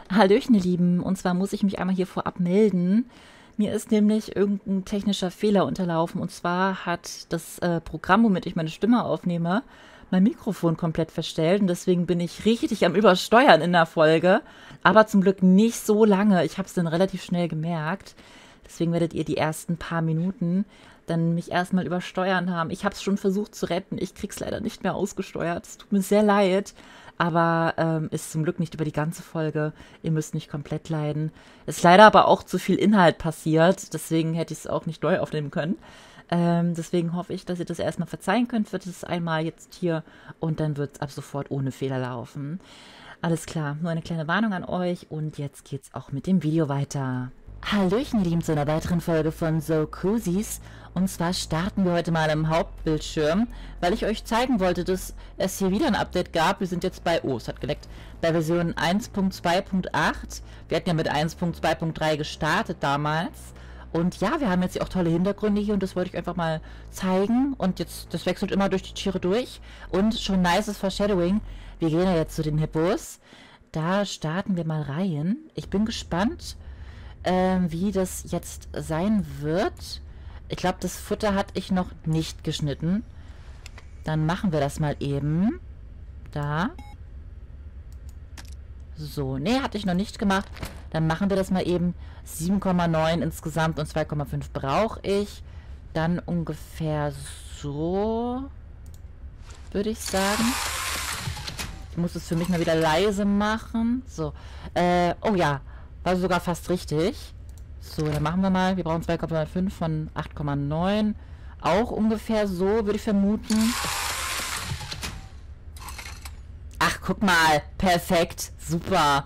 Hallöchen, ihr Lieben. Und zwar muss ich mich einmal hier vorab melden. Mir ist nämlich irgendein technischer Fehler unterlaufen. Und zwar hat das Programm, womit ich meine Stimme aufnehme, mein Mikrofon komplett verstellt. Und deswegen bin ich richtig am Übersteuern in der Folge. Aber zum Glück nicht so lange. Ich habe es dann relativ schnell gemerkt. Deswegen werdet ihr die ersten paar Minuten dann mich erstmal übersteuern haben. Ich habe es schon versucht zu retten. Ich krieg's leider nicht mehr ausgesteuert. Es tut mir sehr leid. Aber ist zum Glück nicht über die ganze Folge. Ihr müsst nicht komplett leiden. Ist leider aber auch zu viel Inhalt passiert. Deswegen hätte ich es auch nicht neu aufnehmen können. Deswegen hoffe ich, dass ihr das erstmal verzeihen könnt. Wird es einmal jetzt hier und dann wird es ab sofort ohne Fehler laufen. Alles klar, nur eine kleine Warnung an euch und jetzt geht's auch mit dem Video weiter. Hallöchen, ihr Lieben, zu einer weiteren Folge von So Cozies. Und zwar starten wir heute mal im Hauptbildschirm, weil ich euch zeigen wollte, dass es hier wieder ein Update gab. Wir sind jetzt bei, oh, es hat geleckt, bei Version 1.2.8. Wir hatten ja mit 1.2.3 gestartet damals. Und ja, wir haben jetzt hier auch tolle Hintergründe hier und das wollte ich einfach mal zeigen. Und jetzt, das wechselt immer durch die Tiere durch. Und schon nices Foreshadowing. Wir gehen ja jetzt zu den Hippos. Da starten wir mal rein. Ich bin gespannt, wie das jetzt sein wird. Ich glaube, das Futter hatte ich noch nicht geschnitten. Dann machen wir das mal eben. Da. So, nee, hatte ich noch nicht gemacht. Dann machen wir das mal eben. 7,9 insgesamt und 2,5 brauche ich. Dann ungefähr so, würde ich sagen. Ich muss es für mich mal wieder leise machen. So, oh ja, war sogar fast richtig. So, dann machen wir mal. Wir brauchen 2,5 von 8,9. Auch ungefähr so, würde ich vermuten. Ach, guck mal. Perfekt. Super.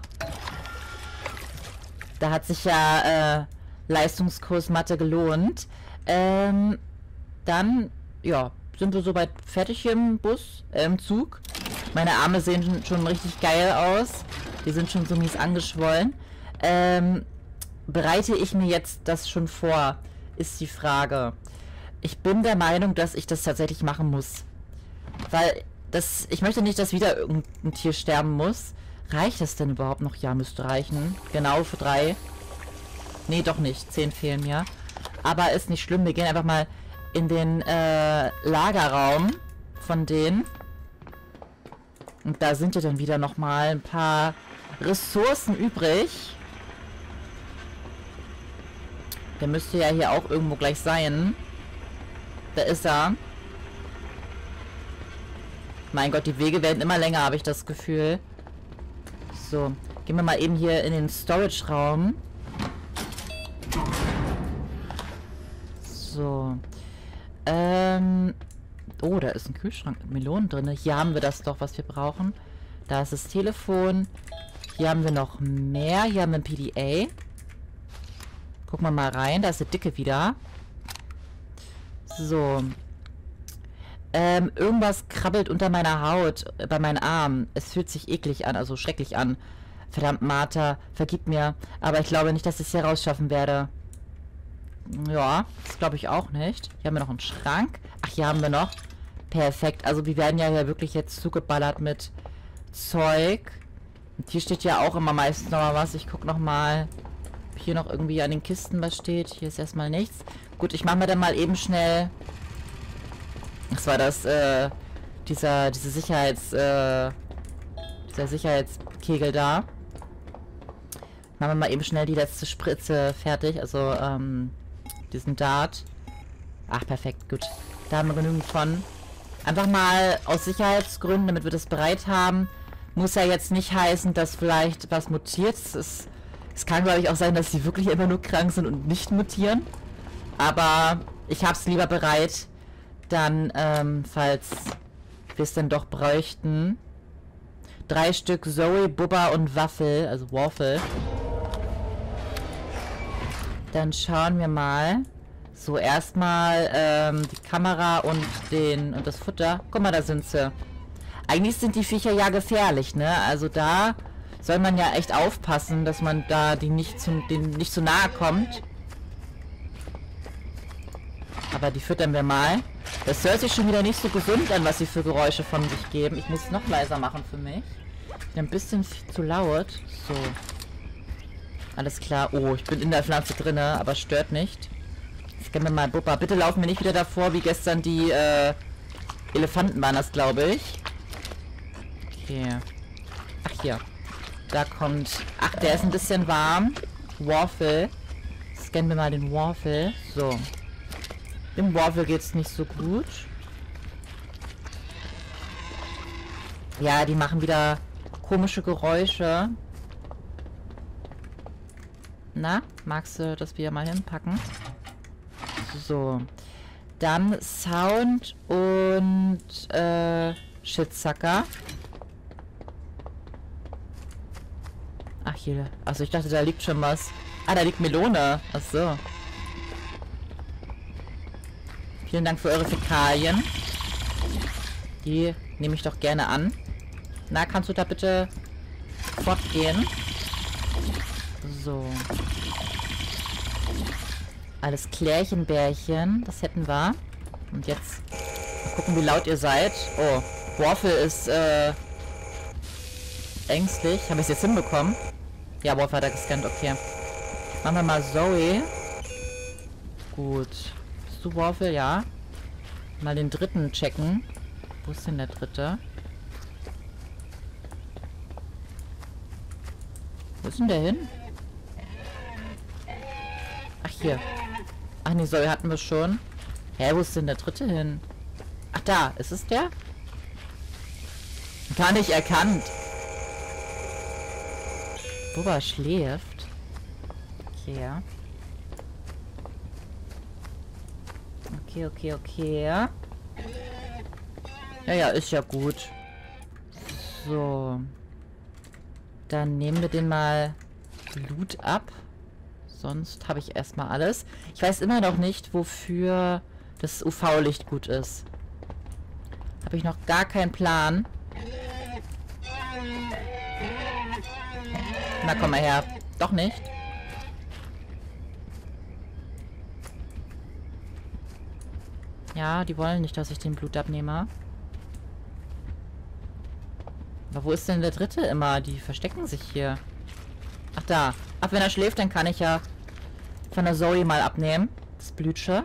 Da hat sich ja Leistungskurs Mathe gelohnt. Dann, ja, sind wir soweit fertig hier im Bus, im Zug. Meine Arme sehen schon richtig geil aus. Die sind schon so mies angeschwollen. Bereite ich mir jetzt das schon vor, ist die Frage. Ich bin der Meinung, dass ich das tatsächlich machen muss. Weil ich möchte nicht, dass wieder irgendein Tier sterben muss. Reicht das denn überhaupt noch? Ja, müsste reichen. Genau, für 3. Nee, doch nicht. 10 fehlen mir. Aber ist nicht schlimm. Wir gehen einfach mal in den Lagerraum von denen. Und da sind ja dann wieder nochmal ein paar Ressourcen übrig. Der müsste ja hier auch irgendwo gleich sein. Da ist er. Mein Gott, die Wege werden immer länger, habe ich das Gefühl. So, gehen wir mal eben hier in den Storage-Raum. So. Oh, da ist ein Kühlschrank mit Melonen drin. Hier haben wir das doch, was wir brauchen. Da ist das Telefon. Hier haben wir noch mehr. Hier haben wir ein PDA. Gucken wir mal rein. Da ist der Dicke wieder. So. Irgendwas krabbelt unter meiner Haut, bei meinen Armen. Es fühlt sich eklig an, also schrecklich an. Verdammt, Martha, vergib mir. Aber ich glaube nicht, dass ich es hier rausschaffen werde. Ja, das glaube ich auch nicht. Hier haben wir noch einen Schrank. Ach, hier haben wir noch. Perfekt. Also wir werden ja hier wirklich jetzt zugeballert mit Zeug. Und hier steht ja auch immer meistens noch mal was. Ich gucke noch mal, ob hier noch irgendwie an den Kisten was steht. Hier ist erstmal nichts. Gut, ich mache mir dann mal eben schnell... Das war das, dieser Sicherheitskegel da. Machen wir mal eben schnell die letzte Spritze fertig. Also, diesen Dart. Ach, perfekt, gut. Da haben wir genügend von. Einfach mal aus Sicherheitsgründen, damit wir das bereit haben. Muss ja jetzt nicht heißen, dass vielleicht was mutiert. Es kann, glaube ich, auch sein, dass sie wirklich immer nur krank sind und nicht mutieren. Aber ich habe es lieber bereit. Dann, falls wir es dann doch bräuchten. 3 Stück Zoe, Bubba und Waffel, also Waffel. Dann schauen wir mal. So, erstmal die Kamera und das Futter. Guck mal, da sind sie. Eigentlich sind die Viecher ja gefährlich, ne? Also da soll man ja echt aufpassen, dass man da denen nicht zu nahe kommt. Aber die füttern wir mal. Das hört sich schon wieder nicht so gesund an, was sie für Geräusche von sich geben. Ich muss es noch leiser machen für mich. Ist ein bisschen zu laut. So. Alles klar. Oh, ich bin in der Pflanze drinne, aber stört nicht. Scannen wir mal Bubba. Bitte laufen wir nicht wieder davor, wie gestern die Elefanten waren das, glaube ich. Okay. Ach, hier. Da kommt... Ach, der ist ein bisschen warm. Waffle. Scannen wir mal den Waffle. So. Dem Waffle geht's nicht so gut. Ja, die machen wieder komische Geräusche. Na, magst du das wieder mal hinpacken? So. Dann Sound und Shitsucker. Ach, hier. Achso, ich dachte, da liegt schon was. Ah, da liegt Melone. Ach so. Vielen Dank für eure Fäkalien. Die nehme ich doch gerne an. Na, kannst du da bitte fortgehen? So. Alles Klärchen, Bärchen. Das hätten wir. Und jetzt mal gucken, wie laut ihr seid. Oh, Waffle ist ängstlich. Habe ich es jetzt hinbekommen? Ja, Waffle hat er gescannt. Okay. Machen wir mal Zoe. Gut. Bist du Waffle? Ja. Mal den dritten checken. Wo ist denn der dritte? Wo ist denn der hin? Ach, hier. Ach nee, Zoe hatten wir schon. Hä, wo ist denn der dritte hin? Ach, da. Ist es der? Gar nicht erkannt. Bubba schläft. Okay, ja. Okay. Ja, ist ja gut. So. Dann nehmen wir den mal Blut ab. Sonst habe ich erstmal alles. Ich weiß immer noch nicht, wofür das UV-Licht gut ist. Habe ich noch gar keinen Plan. Na, komm mal her. Doch nicht. Ja, die wollen nicht, dass ich den Blut abnehme. Aber wo ist denn der dritte immer? Die verstecken sich hier. Ach, da. Ach, wenn er schläft, dann kann ich ja von der Zoe mal abnehmen. Das Blütsche.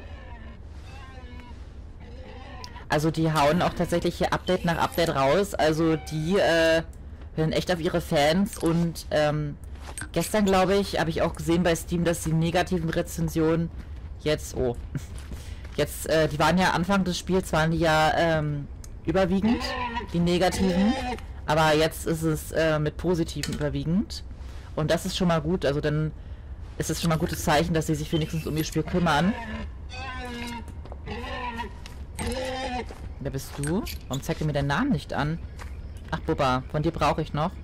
Also die hauen auch tatsächlich hier Update nach Update raus. Also die hören echt auf ihre Fans. Und gestern, glaube ich, habe ich auch gesehen bei Steam, dass die negativen Rezensionen jetzt... Oh. Jetzt, die waren ja Anfang des Spiels, waren die ja überwiegend, die negativen. Aber jetzt ist es mit positiven überwiegend. Und das ist schon mal gut. Also dann ist es schon mal ein gutes Zeichen, dass sie sich wenigstens um ihr Spiel kümmern. Wer bist du? Warum zeigt ihr mir deinen Namen nicht an? Ach, Bubba, von dir brauche ich noch.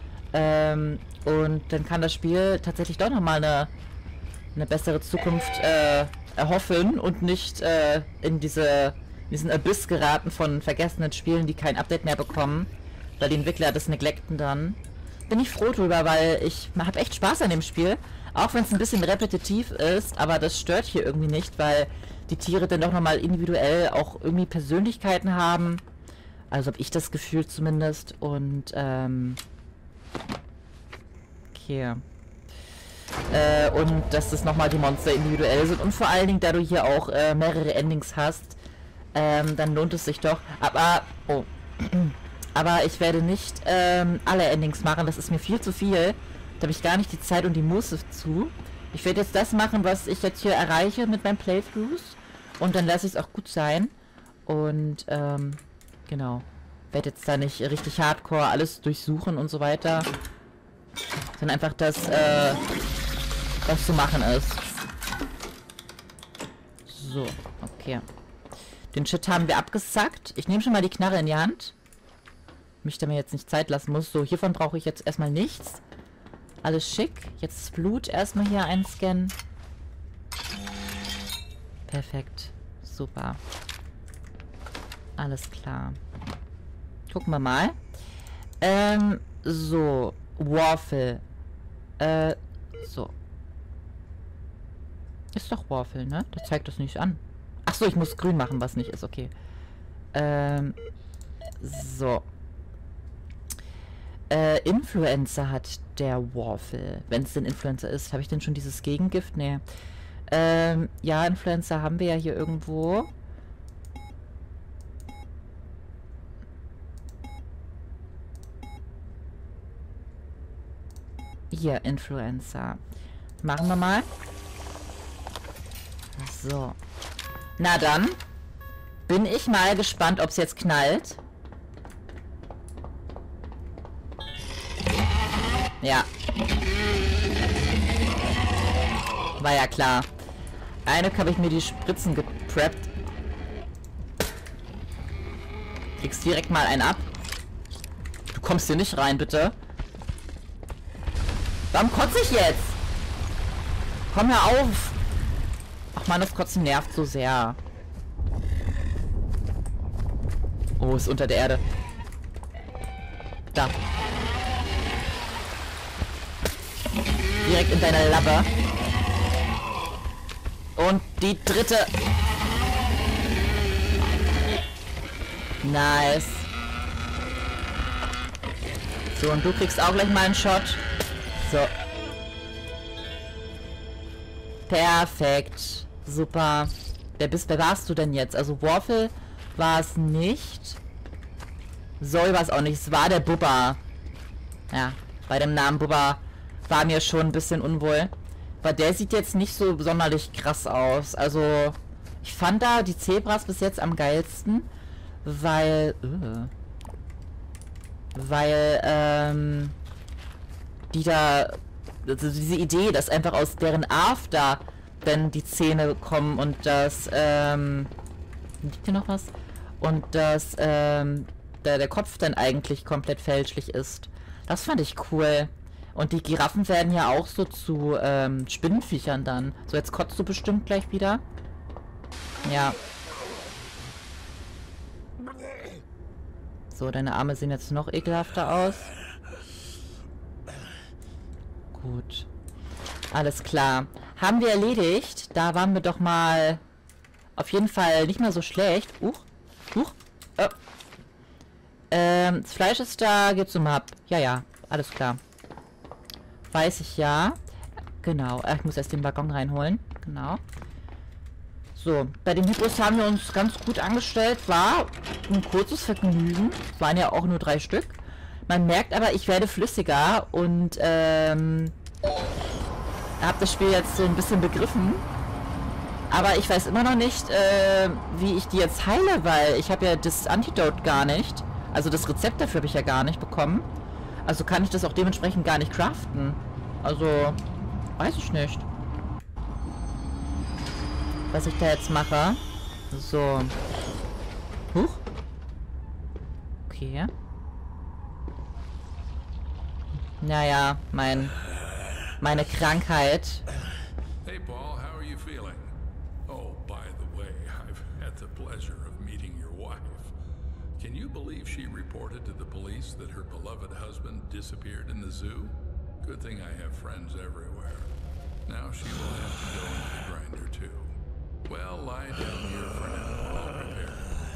Und dann kann das Spiel tatsächlich doch nochmal eine bessere Zukunft erhoffen und nicht in diesen Abyss geraten von vergessenen Spielen, die kein Update mehr bekommen. Weil die Entwickler das neglecten dann. Bin ich froh drüber, weil ich habe echt Spaß an dem Spiel. Auch wenn es ein bisschen repetitiv ist, aber das stört hier irgendwie nicht, weil die Tiere dann doch nochmal individuell auch irgendwie Persönlichkeiten haben. Also habe ich das Gefühl zumindest. Und, okay. Und dass das nochmal die Monster individuell sind. Und vor allen Dingen, da du hier auch mehrere Endings hast, dann lohnt es sich doch. Aber ich werde nicht alle Endings machen. Das ist mir viel zu viel. Da habe ich gar nicht die Zeit und die Muße zu. Ich werde jetzt das machen, was ich jetzt hier erreiche mit meinen Playthroughs. Und dann lasse ich es auch gut sein. Und, genau. Werde jetzt da nicht richtig hardcore alles durchsuchen und so weiter. Sondern einfach das, was zu machen ist. So, okay. Den Shit haben wir abgesackt. Ich nehme schon mal die Knarre in die Hand. Mich da mir jetzt nicht Zeit lassen muss. So, hiervon brauche ich jetzt erstmal nichts. Alles schick. Jetzt das Blut erstmal hier einscannen. Perfekt. Super. Alles klar. Gucken wir mal. So. Waffle. So. Ist doch Waffle, ne? Das zeigt das nicht an. Achso, ich muss grün machen, was nicht ist. Okay. So. Influencer hat der Warfel. Wenn es denn Influencer ist. Habe ich denn schon dieses Gegengift? Nee. Ja, Influencer haben wir ja hier irgendwo. Hier, Influencer. Machen wir mal. So. Na dann. Bin ich mal gespannt, ob es jetzt knallt. Ja. War ja klar. Eine habe ich mir die Spritzen gepreppt. Kriegst direkt mal einen ab. Du kommst hier nicht rein, bitte. Warum kotze ich jetzt? Komm hör auf. Ach man, das Kotzen nervt so sehr. Oh, ist unter der Erde. Da. Direkt in deine Lappe. Und die dritte. Nice. So, und du kriegst auch gleich mal einen Shot. So. Perfekt. Super. Wer warst du denn jetzt? Also Warfel war es nicht. Zoe war es auch nicht. Es war der Bubba. Ja, bei dem Namen Bubba war mir schon ein bisschen unwohl. Weil der sieht jetzt nicht so sonderlich krass aus. Also, ich fand da die Zebras bis jetzt am geilsten. Weil, die da, also diese Idee, dass einfach aus deren After dann die Zähne kommen und das, liegt hier noch was? Und dass, der Kopf dann eigentlich komplett fälschlich ist. Das fand ich cool. Und die Giraffen werden ja auch so zu, Spinnenviechern dann. So, jetzt kotzt du bestimmt gleich wieder. Ja. So, deine Arme sehen jetzt noch ekelhafter aus. Gut. Alles klar. Haben wir erledigt. Da waren wir doch mal auf jeden Fall nicht mehr so schlecht. Das Fleisch ist da. Geht's um ab. Ja, ja. Alles klar. Weiß ich ja. Genau. Ich muss erst den Waggon reinholen. Genau. So, bei den Hippos haben wir uns ganz gut angestellt. War ein kurzes Vergnügen. Es waren ja auch nur 3 Stück. Man merkt aber, ich werde flüssiger und habe das Spiel jetzt so ein bisschen begriffen. Aber ich weiß immer noch nicht, wie ich die jetzt heile, weil ich habe ja das Antidote gar nicht. Also das Rezept dafür habe ich ja gar nicht bekommen. Also kann ich das auch dementsprechend gar nicht craften. Also, weiß ich nicht. Was ich da jetzt mache. So. Huch. Okay. Naja, meine Krankheit. Hey Paul, how are you feeling? Oh, by the way, I've had the pleasure of meeting your wife. Can you believe she reported to the police that her beloved husband disappeared in the zoo? Good thing I have friends everywhere. Now she will have to go into the grinder too. Well, lie down here for now. I'll prepare.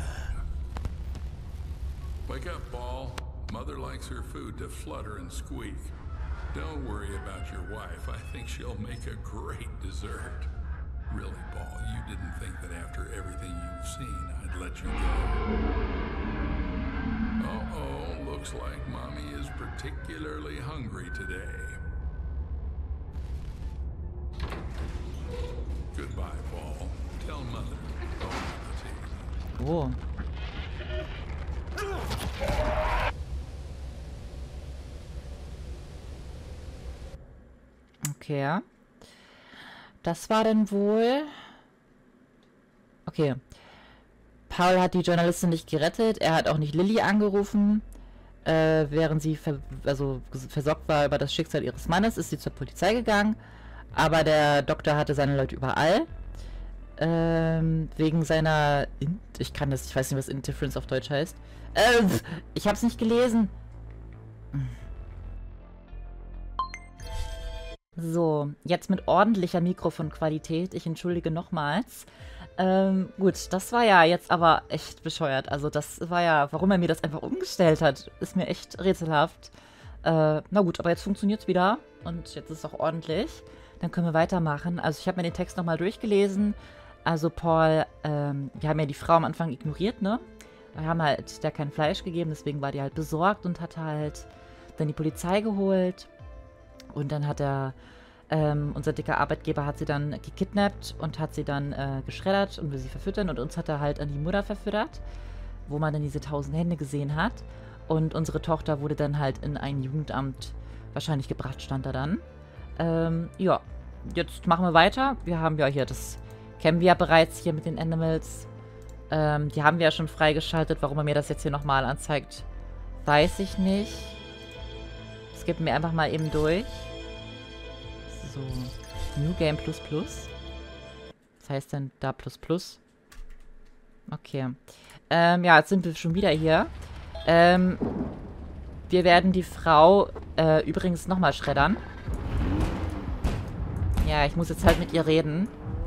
Wake up, Paul. Mother likes her food to flutter and squeak. Don't worry about your wife. I think she'll make a great dessert. Really, Paul, you didn't think that after everything you've seen, I'd let you go. Uh-oh, looks like Mommy is particularly hungry today. Goodbye, Paul. Tell Mother. Oh. Okay. Das war denn wohl... Okay. Paul hat die Journalistin nicht gerettet. Er hat auch nicht Lilly angerufen. Während sie versorgt war über das Schicksal ihres Mannes, ist sie zur Polizei gegangen. Aber der Doktor hatte seine Leute überall. Wegen seiner... ich weiß nicht, was Indifference auf Deutsch heißt. Ich hab's nicht gelesen. So, jetzt mit ordentlicher Mikrofonqualität. Ich entschuldige nochmals. Gut, das war ja jetzt aber echt bescheuert. Also das war ja, warum er mir das einfach umgestellt hat, ist mir echt rätselhaft. Na gut, aber jetzt funktioniert es wieder. Und jetzt ist es auch ordentlich. Dann können wir weitermachen. Also ich habe mir den Text nochmal durchgelesen. Also Paul, wir haben ja die Frau am Anfang ignoriert, ne? Wir haben halt der kein Fleisch gegeben, deswegen war die halt besorgt und hat halt dann die Polizei geholt. Und dann hat unser dicker Arbeitgeber hat sie dann gekidnappt und hat sie dann geschreddert und will sie verfüttern. Und uns hat er halt an die Mutter verfüttert, wo man dann diese 1000 Hände gesehen hat. Und unsere Tochter wurde dann halt in ein Jugendamt wahrscheinlich gebracht, stand da dann. Ja, jetzt machen wir weiter. Wir haben ja hier, das kennen wir ja bereits hier mit den Animals. Die haben wir ja schon freigeschaltet. Warum er mir das jetzt hier nochmal anzeigt, weiß ich nicht. Skippen wir einfach mal eben durch. So, New Game ++. Was heißt denn da ++? Okay. Ja, jetzt sind wir schon wieder hier. Wir werden die Frau übrigens nochmal schreddern. Ja, ich muss jetzt halt mit ihr reden.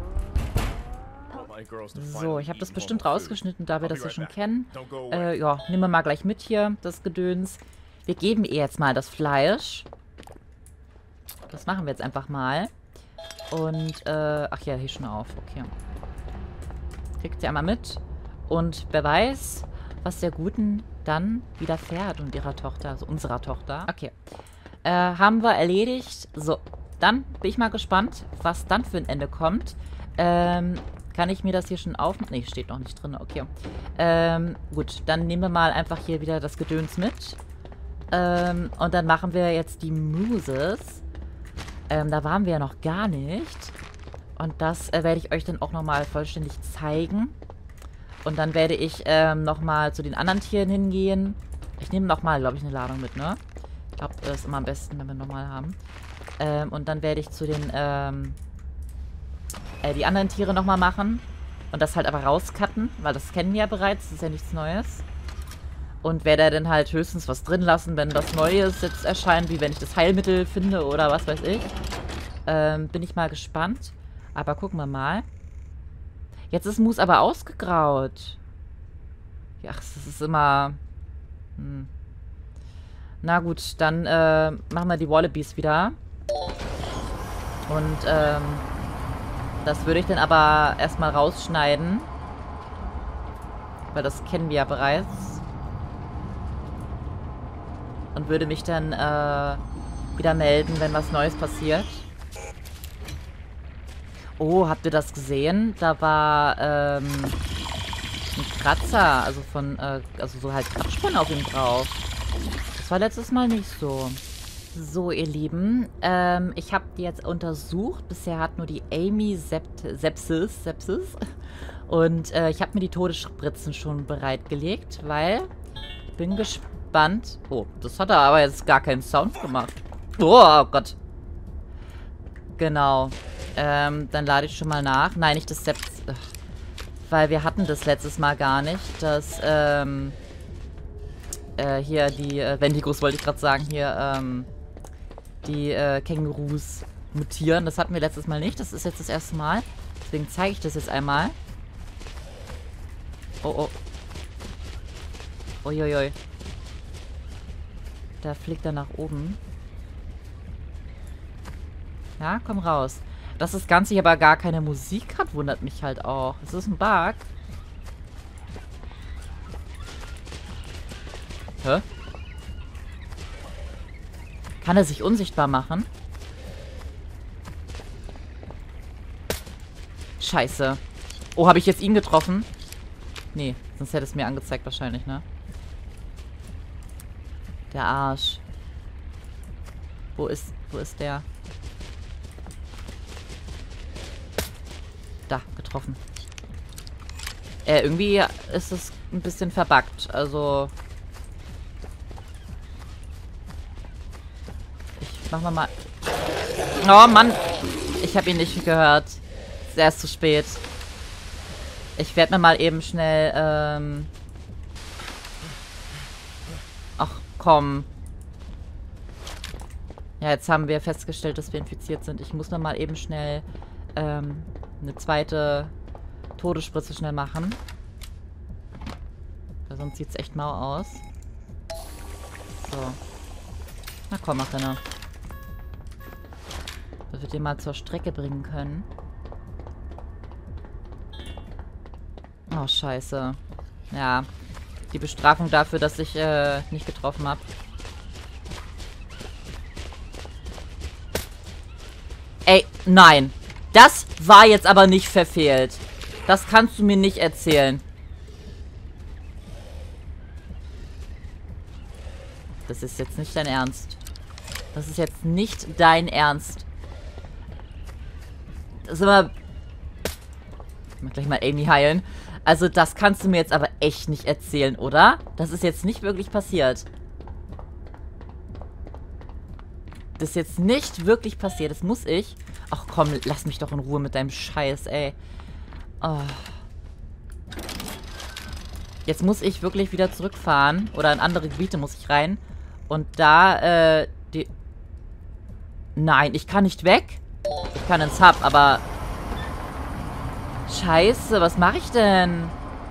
So, ich habe das bestimmt rausgeschnitten, da wir das ja schon kennen. Ja, nehmen wir mal gleich mit hier, das Gedöns. Wir geben ihr jetzt mal das Fleisch. Das machen wir jetzt einfach mal. Und, ach ja, hier schon auf. Okay. Kriegt sie einmal mit. Und wer weiß, was der Guten dann widerfährt und ihrer Tochter, also unserer Tochter. Okay. Haben wir erledigt. So, dann bin ich mal gespannt, was dann für ein Ende kommt. Kann ich mir das hier schon auf... Ne, steht noch nicht drin. Okay. Gut, dann nehmen wir mal einfach hier wieder das Gedöns mit. Und dann machen wir jetzt die Muses. Da waren wir ja noch gar nicht. Und das werde ich euch dann auch nochmal vollständig zeigen. Und dann werde ich nochmal zu den anderen Tieren hingehen. Ich nehme nochmal, glaube ich, eine Ladung mit, ne? Ich glaube, das ist immer am besten, wenn wir nochmal haben. Und dann werde ich zu den, die anderen Tiere nochmal machen. Und das halt aber rauscutten, weil das kennen wir ja bereits. Das ist ja nichts Neues. Und werde dann halt höchstens was drin lassen, wenn was Neues jetzt erscheint, wie wenn ich das Heilmittel finde oder was weiß ich. Bin ich mal gespannt. Aber gucken wir mal. Jetzt ist Moose aber ausgegraut. Ja, das ist immer... Na gut, dann machen wir die Wallabies wieder. Und das würde ich dann aber erstmal rausschneiden. Weil das kennen wir ja bereits. Und würde mich dann wieder melden, wenn was Neues passiert. Oh, habt ihr das gesehen? Da war ein Kratzer, also von, also so halt Kratzspuren auf ihm drauf. Das war letztes Mal nicht so. So, ihr Lieben, ich habe die jetzt untersucht. Bisher hat nur die Amy Sepsis. Und ich habe mir die Todesspritzen schon bereitgelegt, weil ich bin gespannt. Oh, das hat er aber jetzt gar keinen Sound gemacht. Oh Gott. Genau. Dann lade ich schon mal nach. Nein, nicht das Sepsis. Weil wir hatten das letztes Mal gar nicht. Das, hier die Wendigos wollte ich gerade sagen. Hier, die Kängurus mutieren. Das hatten wir letztes Mal nicht. Das ist jetzt das erste Mal. Deswegen zeige ich das jetzt einmal. Oh, oh. Uiuiui. Da fliegt er nach oben. Ja, komm raus. Dass das Ganze hier aber gar keine Musik hat, wundert mich halt auch. Ist das ein Bug? Hä? Kann er sich unsichtbar machen? Scheiße. Oh, habe ich jetzt ihn getroffen? Nee, sonst hätte es mir angezeigt wahrscheinlich, ne? Der Arsch. Wo ist der? Da, getroffen. Irgendwie ist es ein bisschen verbuggt. Also... Ich mach mal... Oh, Mann! Ich habe ihn nicht gehört. Ist erst zu spät. Ich werde mir mal eben schnell, Ach, komm. Ja, jetzt haben wir festgestellt, dass wir infiziert sind. Ich muss mir mal eben schnell, eine zweite Todesspritze schnell machen. Weil sonst sieht es echt mau aus. So. Na komm, mach Renner. Dass wir den mal zur Strecke bringen können. Oh, scheiße. Ja. Die Bestrafung dafür, dass ich nicht getroffen habe. Ey, nein. Das war jetzt aber nicht verfehlt. Das kannst du mir nicht erzählen. Das ist jetzt nicht dein Ernst. Das ist jetzt nicht dein Ernst. Das ist immer... Ich mach gleich mal Amy heilen. Also das kannst du mir jetzt aber echt nicht erzählen, oder? Das ist jetzt nicht wirklich passiert. Das ist jetzt nicht wirklich passiert. Das muss ich... Ach komm, lass mich doch in Ruhe mit deinem Scheiß, ey. Oh. Jetzt muss ich wirklich wieder zurückfahren. Oder in andere Gebiete muss ich rein. Und da, die... Nein, ich kann nicht weg. Ich kann ins Hub, aber... Scheiße, was mache ich denn?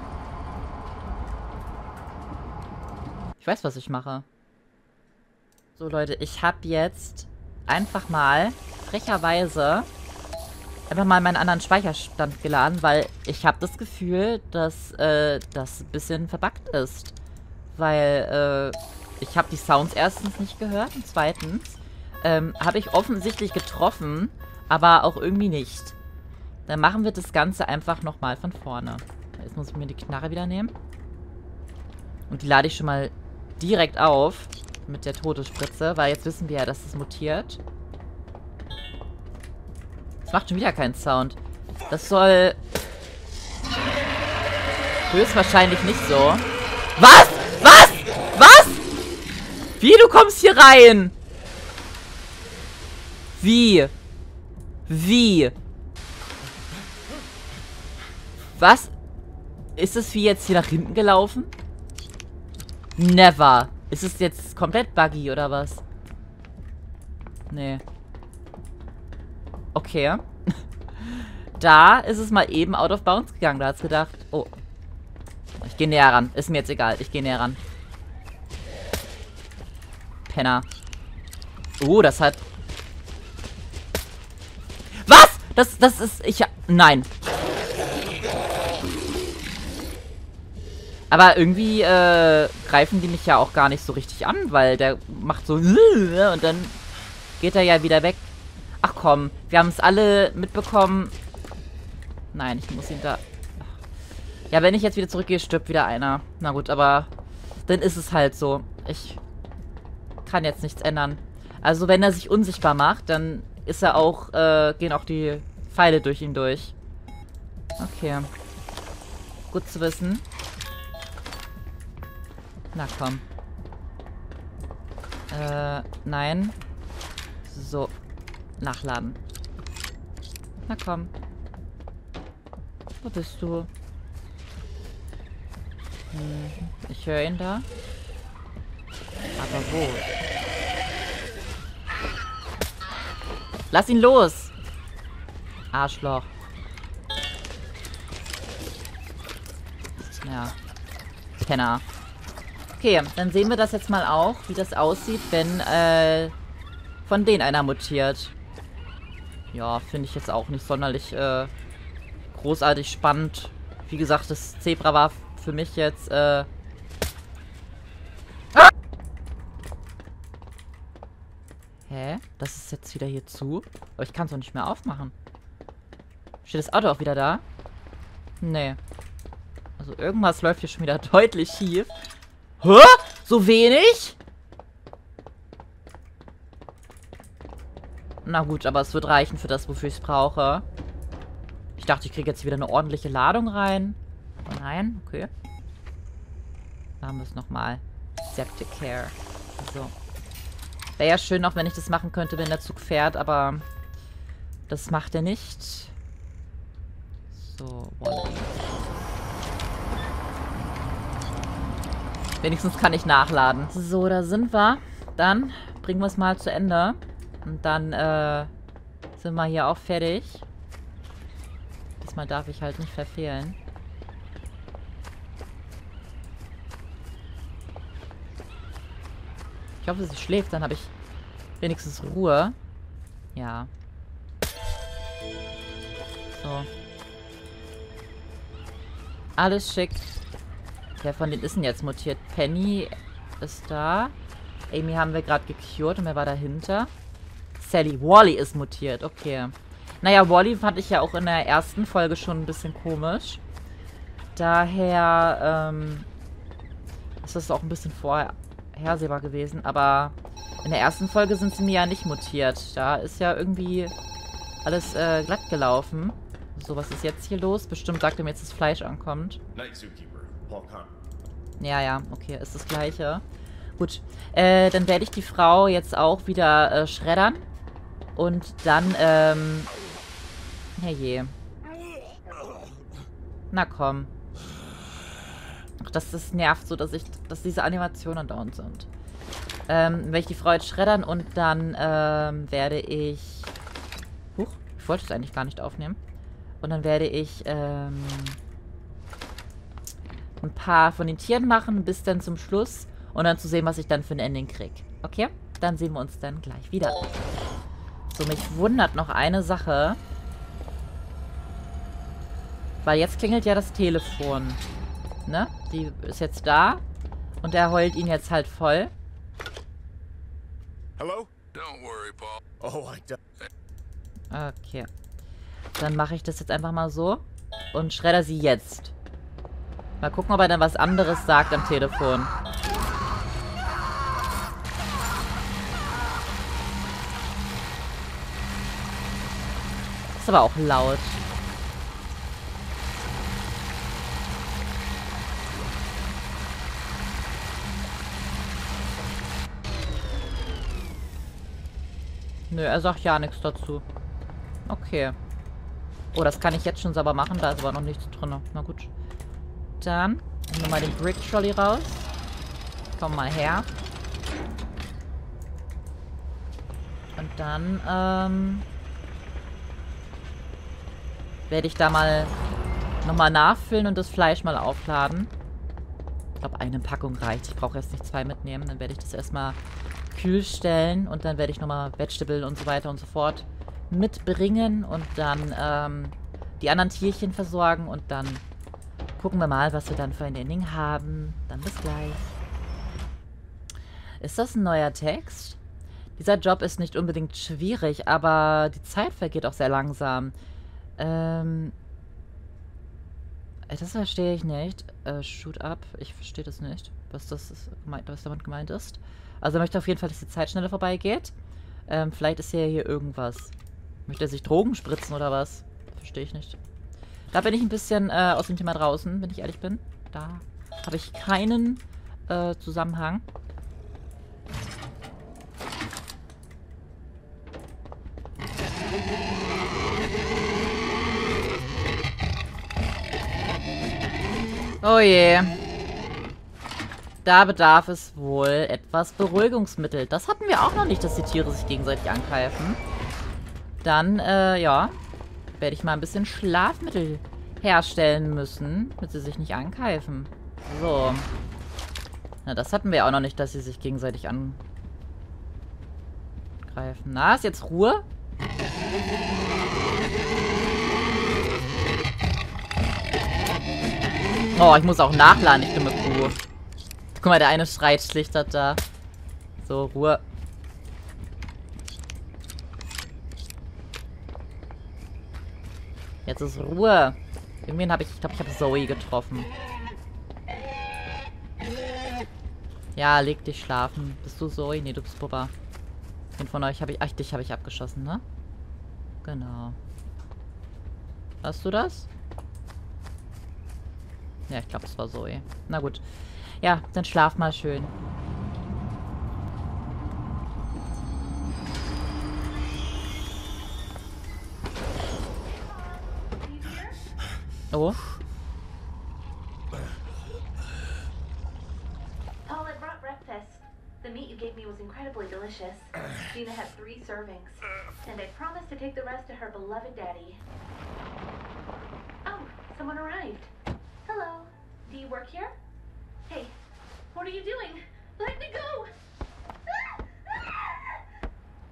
Ich weiß, was ich mache. So, Leute, ich habe jetzt einfach mal frecherweise einfach mal meinen anderen Speicherstand geladen, weil ich habe das Gefühl, dass das ein bisschen verbuggt ist. Weil ich habe die Sounds erstens nicht gehört und zweitens habe ich offensichtlich getroffen, aber auch irgendwie nicht. Dann machen wir das Ganze einfach nochmal von vorne. Jetzt muss ich mir die Knarre wieder nehmen. Und die lade ich schon mal direkt auf mit der Todesspritze, weil jetzt wissen wir ja, dass es mutiert. Das macht schon wieder keinen Sound. Das soll höchstwahrscheinlich nicht so. Was? Was? Was? Wie? Du kommst hier rein? Wie? Wie? Was? Ist es wie jetzt hier nach hinten gelaufen? Never. Ist es jetzt komplett buggy oder was? Nee. Okay. Da ist es mal eben out of bounds gegangen. Da hat es gedacht, oh. Ich gehe näher ran. Ist mir jetzt egal. Ich gehe näher ran. Penner. Das hat... Was? Das ist... Nein. Aber irgendwie greifen die mich ja auch gar nicht so richtig an, weil der macht so und dann geht er ja wieder weg. Ach komm, wir haben es alle mitbekommen. Nein, ich muss ihn da... Ja, wenn ich jetzt wieder zurückgehe, stirbt wieder einer. Na gut, aber dann ist es halt so. Ich kann jetzt nichts ändern. Also wenn er sich unsichtbar macht, dann ist er auch, gehen auch die Pfeile durch ihn durch. Okay. Gut zu wissen. Na komm. Nein. So. Nachladen. Na komm. Wo bist du? Ich höre ihn da. Aber wo? Lass ihn los! Arschloch. Ja. Penner. Okay, dann sehen wir das jetzt mal auch, wie das aussieht, wenn von denen einer mutiert. Ja, finde ich jetzt auch nicht sonderlich großartig spannend. Wie gesagt, das Zebra war für mich jetzt Hä? Das ist jetzt wieder hier zu? Aber ich kann es doch nicht mehr aufmachen. Steht das Auto auch wieder da? Nee. Also irgendwas läuft hier schon wieder deutlich schief. Hä? So wenig? Na gut, aber es wird reichen für das, wofür ich es brauche. Ich dachte, ich kriege jetzt wieder eine ordentliche Ladung rein. Oh nein, okay. Machen wir es nochmal. Septic Care. So. Wäre ja schön, auch wenn ich das machen könnte, wenn der Zug fährt, aber das macht er nicht. So, Wallet. Wenigstens kann ich nachladen. So, da sind wir. Dann bringen wir es mal zu Ende. Und dann sind wir hier auch fertig. Diesmal darf ich halt nicht verfehlen. Ich hoffe, sie schläft. Dann habe ich Wenigstens Ruhe. Ja. So. Alles schick. Wer von denen ist denn jetzt mutiert? Penny ist da. Amy haben wir gerade gecured und wer war dahinter? Sally. Wally ist mutiert. Okay. Naja, Wally fand ich ja auch in der ersten Folge schon ein bisschen komisch. Daher ist das auch ein bisschen vorhersehbar gewesen. Aber in der ersten Folge sind sie mir ja nicht mutiert. Da ist ja irgendwie alles glatt gelaufen. So, was ist jetzt hier los? Bestimmt sagt er mir jetzt, das Fleisch ankommt. Ja, okay, ist das Gleiche. Gut, dann werde ich die Frau jetzt auch wieder schreddern. Und dann, herrje. Na komm. Ach, das nervt so, dass diese Animationen dauernd sind. Werde ich die Frau jetzt schreddern und dann, werde ich... Huch, ich wollte es eigentlich gar nicht aufnehmen. Und dann werde ich, ein paar von den Tieren machen, bis dann zum Schluss. Und dann zu sehen, was ich dann für ein Ending kriege. Okay? Dann sehen wir uns dann gleich wieder. So, mich wundert noch eine Sache. Weil jetzt klingelt ja das Telefon. Ne? Die ist jetzt da. Und er heult ihn jetzt halt voll. Hello? Don't worry, Paul. Oh, Okay. Dann mache ich das jetzt einfach mal so. Und schredder sie jetzt. Mal gucken, ob er dann was anderes sagt am Telefon. Ist aber auch laut. Nö, er sagt ja nichts dazu. Okay. Oh, das kann ich jetzt schon sauber machen. Da ist aber noch nichts drin. Na gut. Dann nehmen wir mal den Brick Trolley raus. Komm mal her. Und dann, werde ich da mal nochmal nachfüllen und das Fleisch mal aufladen. Ich glaube, eine Packung reicht. Ich brauche jetzt nicht 2 mitnehmen. Dann werde ich das erstmal kühl stellen und dann werde ich nochmal Vegetable und so weiter und so fort mitbringen und dann die anderen Tierchen versorgen und dann gucken wir mal, was wir dann für ein Ending haben. Dann bis gleich. Ist das ein neuer Text? Dieser Job ist nicht unbedingt schwierig, aber die Zeit vergeht auch sehr langsam. Das verstehe ich nicht. Shoot up. Ich verstehe das nicht, was damit gemeint ist. Also er möchte auf jeden Fall, dass die Zeit schneller vorbeigeht. Vielleicht ist hier irgendwas. Möchte er sich Drogen spritzen oder was? Verstehe ich nicht. Da bin ich ein bisschen aus dem Thema draußen, wenn ich ehrlich bin. Da habe ich keinen Zusammenhang. Oh je. Da bedarf es wohl etwas Beruhigungsmittel. Das hatten wir auch noch nicht, dass die Tiere sich gegenseitig angreifen. Dann, ja, werde ich mal ein bisschen Schlafmittel herstellen müssen, damit sie sich nicht angreifen. So. Na, das hatten wir auch noch nicht, dass sie sich gegenseitig angreifen. Na, ist jetzt Ruhe? Oh, ich muss auch nachladen, ich dumme Kuh. Guck mal, der eine schreit schlichtert da. So, Ruhe. Jetzt ist Ruhe. Irgendwen habe ich glaube, ich habe Zoe getroffen. Ja, leg dich schlafen. Bist du Zoe? Nee, du bist Bubba. Den von euch habe ich... Ach, dich habe ich abgeschossen, ne? Genau. Hast du das? Ja, ich glaube, es war Zoe. Na gut. Ja, dann schlaf mal schön. Oh. Paul, I brought breakfast. The meat you gave me was incredibly delicious. Gina had 3 servings. And I promised to take the rest to her beloved daddy. Oh, someone arrived. Hello. Do you work here? Hey, what are you doing? Let me go!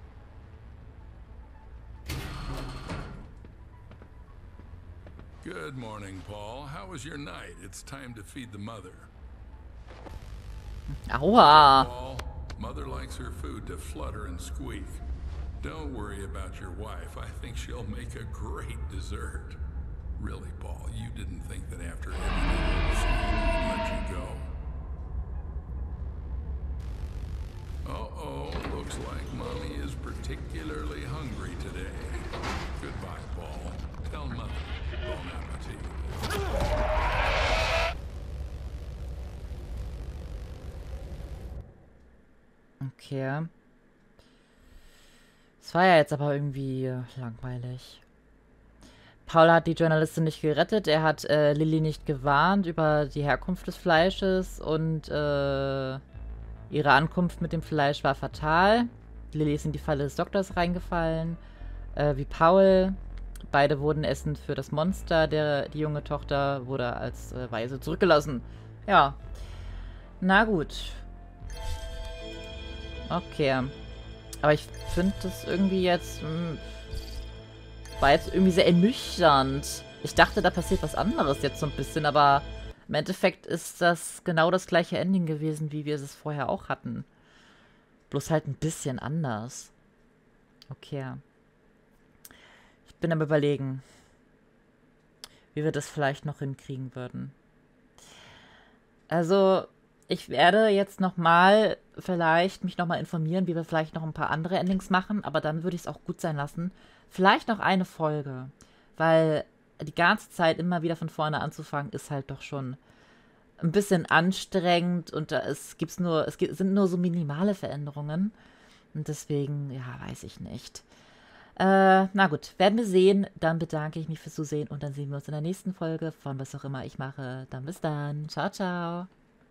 Good morning, Paul. How was your night? It's time to feed the mother. Aua. Paul, mother likes her food to flutter and squeak. Don't worry about your wife. I think she'll make a great dessert. Really, Paul, you didn't think that after everything was we'd let you go. Uh-oh, looks like Mommy is particularly hungry today. Goodbye, Paul. Tell Mother. Bon appetit. Okay. Es war ja jetzt aber irgendwie langweilig. Paul hat die Journalistin nicht gerettet, er hat Lilly nicht gewarnt über die Herkunft des Fleisches und ihre Ankunft mit dem Fleisch war fatal. Lilly ist in die Falle des Doktors reingefallen, wie Paul. Beide wurden Essen für das Monster, die junge Tochter wurde als Waise zurückgelassen. Ja. Na gut. Okay. Aber ich finde das irgendwie jetzt... war jetzt irgendwie sehr ernüchternd. Ich dachte, da passiert was anderes jetzt so ein bisschen, aber im Endeffekt ist das genau das gleiche Ending gewesen, wie wir es vorher auch hatten. Bloß halt ein bisschen anders. Okay. Ich bin am Überlegen, wie wir das vielleicht noch hinkriegen würden. Also, ich werde jetzt nochmal mich nochmal informieren, wie wir vielleicht noch ein paar andere Endings machen, aber dann würde ich es auch gut sein lassen. Vielleicht noch eine Folge, weil die ganze Zeit immer wieder von vorne anzufangen, ist halt doch schon ein bisschen anstrengend und sind nur so minimale Veränderungen. Und deswegen, ja, weiß ich nicht. Na gut, werden wir sehen. Dann bedanke ich mich fürs Zusehen und dann sehen wir uns in der nächsten Folge von was auch immer ich mache. Dann bis dann. Ciao, ciao.